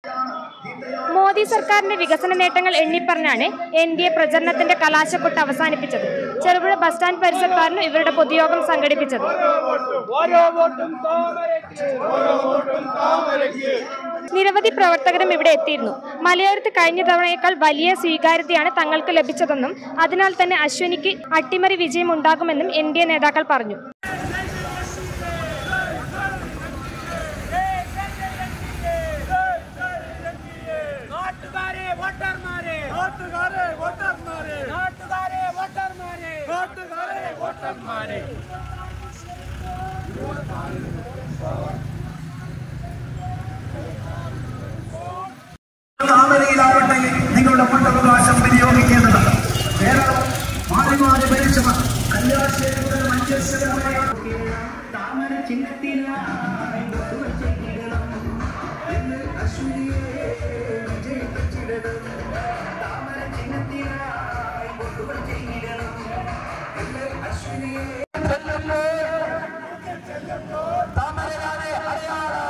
മോദി സർക്കാരിന്റെ വികസന നേട്ടങ്ങൾ എണ്ണിപ്പറഞ്ഞാണ് NDA പ്രചരണത്തിന്റെ കലാശക്കൊട്ട് അവസാനിപ്പിച്ചത്. ചെറുപുഴ ബസ് സ്റ്റാൻഡ് പരിസരത്തായിരുന്നു ഇവരുടെ പൊതുയോഗം സംഘടിപ്പിച്ചത്. നിരവധി പ്രവർത്തകരും ഇവിടെ എത്തിയിരുന്നു. മലയോരത്ത് കഴിഞ്ഞ തവണയേക്കാൾ വലിയ സ്വീകാര്യതയാണ് തങ്ങൾക്ക് ലഭിച്ചതെന്നും അതിനാൽ തന്നെ അശ്വനിക്ക് അട്ടിമറി വിജയം ഉണ്ടാകുമെന്നും NDA നേതാക്കൾ പറഞ്ഞു. താമരയിലാവട്ടെ നിങ്ങളുടെ വോട്ടവകാശം വിനിയോഗിക്കേണ്ടത്. മാറി ഭരിച്ചവർ കല്യാശ്ശേരി മുതൽ മഞ്ചേശ്വരം വരെ താമര ചിഹ്നത്തിനായി അശ്വനിയെ വിജയിപ്പിച്ചിടണം. താമര ചിഹ്നത്തിനായി ചെയ്യിടണം. അശ്വനിയെ താമരയാതെ അടയാളം,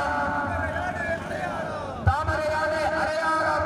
താമരയാതെ അടയാളം.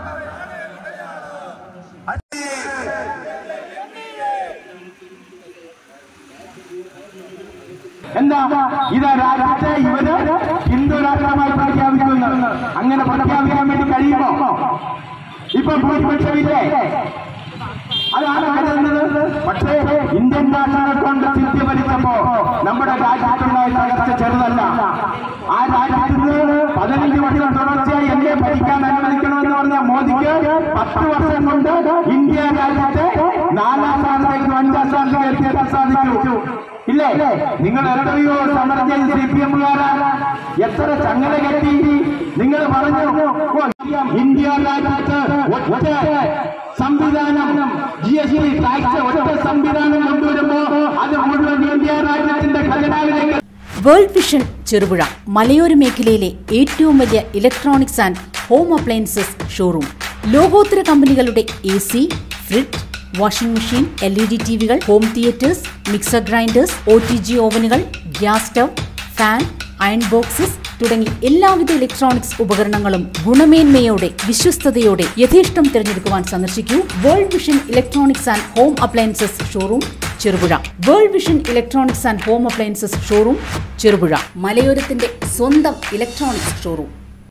എന്താ ഇത് രാജ്യത്തെ ഇവര് ഹിന്ദു രാഷ്ട്രമായി പ്രഖ്യാപിക്കുന്നു. അങ്ങനെ പ്രഖ്യാപിക്കാൻ വേണ്ടി കഴിയുമോ? ഇപ്പൊ ഭൂരിപക്ഷമില്ലേ? അതാണ് കരുതുന്നത്. പക്ഷേ ഇന്ത്യൻ നാഷണൽ കോൺഗ്രസ് ഇന്ത്യ ഭരിച്ചപ്പോ നമ്മുടെ രാജ്യത്തുണ്ടായ തകർച്ച ചെറുതല്ല. ആ രാജ്യത്തിന് 15 വർഷം തുടർച്ചയായി എന്നെ ഭരിക്കാൻ അനുവദിക്കണമെന്ന് പറഞ്ഞ മോദിക്ക് 10 വർഷം കൊണ്ട് ഇന്ത്യ രാജ്യത്തെ 4ാം സ്ഥാനത്തേക്ക് 5ാം സ്ഥാനത്തേക്ക് എത്താൻ സാധിച്ചു. ഇല്ലേ? നിങ്ങൾ എത്രയോ സമരം ചെയ്ത് CPM-കാരാ എത്ര ചങ്ങല കെട്ടി നിങ്ങൾ പറഞ്ഞു. ഇന്ത്യ രാജ്യത്ത് ഒറ്റ സംവിധാനം GST ടാക്സ് ഒറ്റ സംവിധാനം കൊണ്ടുവരുമ്പോ അത് മുഴുവൻ ഇന്ത്യ രാജ്യത്തിന്റെ ഖജനാവിലേക്ക്. വേൾഡ് വിഷൻ ചെറുപുഴ മലയോര മേഖലയിലെ ഏറ്റവും വലിയ electronics and home appliances showroom. ലോകോത്തര കമ്പനികളുടെ AC, fridge, washing machine, LED TVകൾ, home theatres, mixer grinders, OTG ഓവനുകൾ, gas stove, fan, iron boxes തുടങ്ങി എല്ലാവിധ ഇലക്ട്രോണിക്സ് ഉപകരണങ്ങളും ഗുണമേന്മയോടെ വിശ്വസ്തയോടെ യഥേഷ്ടം തിരഞ്ഞെടുക്കുവാൻ സന്ദർശിക്കൂ World Vision electronics and home appliances showroom Cherupuzha. World Vision electronics and home appliances showroom Cherupuzha, മലയോരത്തിന്റെ സ്വന്തം ഇലക്ട്രോണിക്സ് ഷോറൂം.